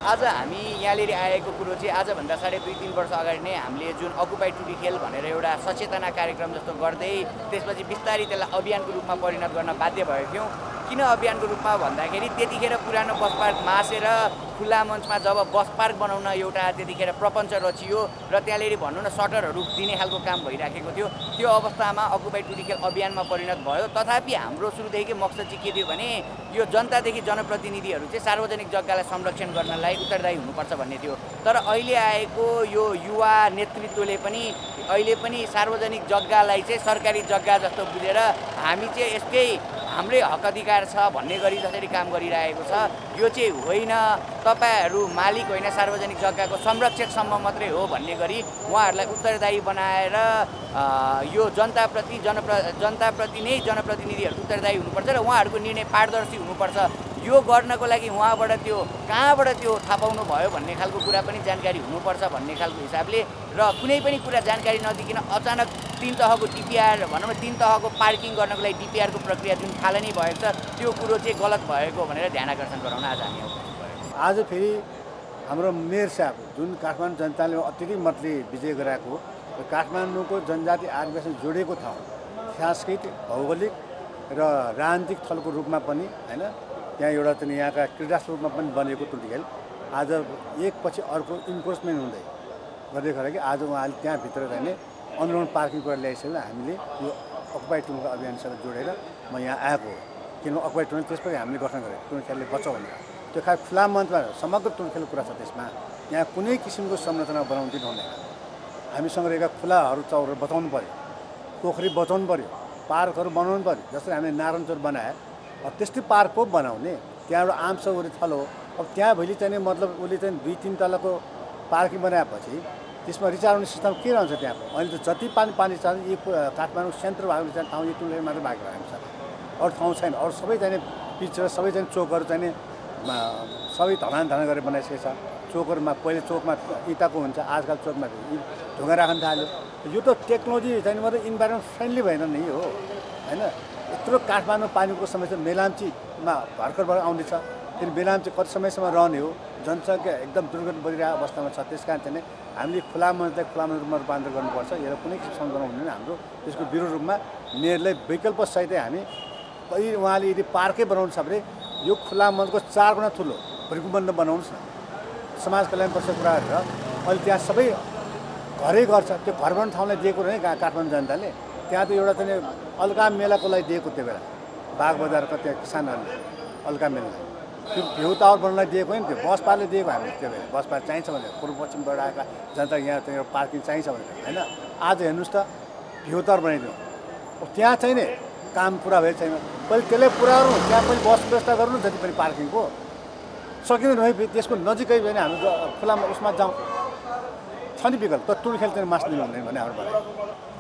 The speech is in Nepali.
आज हामी यहाँनिर आएको कुरो चाहिँ आजभन्दा 2.5-3 वर्ष अगाडि नै हामीले जुन अकुपाई टुटी खेल भनेर एउटा सचेतना कार्यक्रम जस्तो गर्दै त्यसपछि बिस्तारै त्यसलाई अभियानको रूपमा परिणत गर्न बाध्य भएका थियौँ। किन अभियानको रूपमा भन्दाखेरि त्यतिखेर पुरानो बस पार्क मासेर खुला मञ्चमा जब बस पार्क बनाउन एउटा त्यतिखेर प्रपञ्च रचियो र त्यहाँनिर भन्नु न सटरहरू दिने खालको काम भइराखेको थियो। त्यो अवस्थामा अकुपाई टुटी खेल अभियानमा परिणत भयो। तथापि हाम्रो सुरुदेखि मकसद चाहिँ के थियो भने यो जनतादेखि जनप्रतिनिधिहरू चाहिँ सार्वजनिक जग्गालाई संरक्षण गर्नलाई उत्तरदायी हुनुपर्छ भन्ने थियो। तर अहिले आएको यो युवा नेतृत्वले पनि अहिले पनि सार्वजनिक जग्गालाई चाहिँ सरकारी जग्गा जस्तो बुझेर हामी चाहिँ यसकै हाम्रै हक अधिकार छ भन्ने गरी जसरी काम गरिरहेको छ। यो चाहिँ होइन, तपाईहरू मालिक होइन, सार्वजनिक जग्गाको संरक्षकसम्म मात्रै हो भन्ने गरी उहाँहरूलाई उत्तरदायी बनाएर यो जनताप्रति नै जनप्रतिनिधिहरू उत्तरदायी हुनुपर्छ र उहाँहरूको निर्णय पारदर्शी हुनुपर्छ। यो गर्नको लागि उहाँबाट त्यो कहाँबाट त्यो थाहा पाउनु भयो भन्ने खालको कुरा पनि जानकारी हुनुपर्छ भन्ने खालको हिसाबले र कुनै पनि कुरा जानकारी नदिकिन अचानक 3 तहको डिपिआर भनौँ न 3 तहको पार्किङ गर्नको लागि डिपिआरको प्रक्रिया जुन थालनी भएको छ त्यो कुरो चाहिँ गलत भएको भनेर ध्यान आकर्षण गराउन आज हामी आज फेरि हाम्रो मेयर साहब जुन काठमाडौँ जनताले अत्यधिक मतले विजय गराएको काठमाडौँको जनजाति आदिवासी जोडेको ठाउँ सांस्कृतिक भौगोलिक र राजनीतिक थलको रूपमा पनि हैन त्यहाँ एउटा चाहिँ यहाँका क्रीडा स्वरूपमा पनि बनेको टुटी खेल आज एकपछि अर्को इन्क्रोचमेन्ट हुँदै गर्दै कि आज उहाँले त्यहाँभित्र चाहिँ अन्डरग्राउन्ड पार्किङ गरेर ल्याइसकेर हामीले यो अकुपाई टुलको अभियानसँग जोडेर म यहाँ आएको हो। किनभने अकुपाई टुल त्यसपछि हामीले गठन गरेको टुल खेलले बचाउ भनेर त्यो खालि खुला मञ्चमा समग्र टुल खेलको कुरा छ। त्यसमा यहाँ कुनै किसिमको संरचना बनाउनु दिनु हुँदैन। हामीसँग रहेका खुलाहरू चौरहरू बचाउनु पऱ्यो, पोखरी बचाउनु पऱ्यो, पार्कहरू बनाउनु पऱ्यो। जसरी हामीले नारायण चौर बनाए त्यस्तै पार्क पो बनाउने। त्यहाँ एउटा आम सौरी थलो अब त्यहाँ भोलि चाहिँ मतलब उसले चाहिँ 2-3 तलाको पार्किङ बनाएपछि त्यसमा रिचार्ज सिस्टम के रहन्छ त्यहाँ? अहिले त जति पानी छ यो काठमाडौँ सेन्टर भागले चाहिँ ठाउँ यो टुलले मात्रै भएको रहेको छ। अरू ठाउँ छैन। अरू सबै चाहिँ पिच र सबै चाहिँ चोकहरू चाहिँ सबै धनान गरेर बनाइसकेको छ। चोकहरूमा पहिले चोकमा इँटाको हुन्छ, आजकल चोकमा ढुङ्गा राख्न थाल्यो। यो त टेक्नोलोजी चाहिँ मात्रै इन्भाइरोमेन्ट फ्रेन्डली भएन नि हो होइन। यत्रो काठमाडौँ पानीको समस्या मेलाम्चीमा भर्खरबाट आउँदैछ। फेरि मेलाम्ची कति समयसम्म रहने हो? जनसङ्ख्या एकदम दुर्गत बढिरहेको अवस्थामा छ। त्यस कारण चाहिँ हामीले खुला मञ्चलाई खुला मञ्चमा रूपान्तर गर्नुपर्छ। यो कुनै किसिम सम्झाउनु हुँदैन हाम्रो। त्यसको विरोध रूपमा मेयरलाई विकल्पसहितै हामी उहाँले यदि पार्कै बनाउनु छ भने यो खुला मञ्चको 4 गुणा ठुलो भरिकुम्बन्द बनाउनुहोस् न। समाज कल्याण पर्छ कुराहरू र अहिले त्यहाँ सबै घरै गर्छ। त्यो घर बनाउने ठाउँलाई दिएको रहे काठमाडौँ जनताले। त्यहाँ त एउटा चाहिँ अल्का मेलाको लागि दिएको त्यो बेला बाग बजारको त्यहाँ किसानहरूले अल्का मेलालाई त्यो भ्यू टावर बनाउनलाई दिएको होइन। त्यो बस पार्कले दिएको हामी त्यो बेला बस पार्क चाहिन्छ भनेर पूर्व पश्चिमबाट आएका जनता यहाँ चाहिँ एउटा पार्किङ चाहिन्छ भनेर होइन। आज हेर्नुहोस् त भ्यू टावर बनाइदिउँ त्यहाँ चाहिँ नि काम पुरा भएको छैन। पहिले त्यसलाई पुरा गरौँ, त्यहाँ पनि बस व्यवस्था गर्नु जति पनि पार्किङको सकिँदैन है। त्यसको नजिकै भने हामी खुलामा उसमा जाउँ छ नि विकल्प। त टुल खेल चाहिँ मास्दिनु हुँदैन भने हाम्रो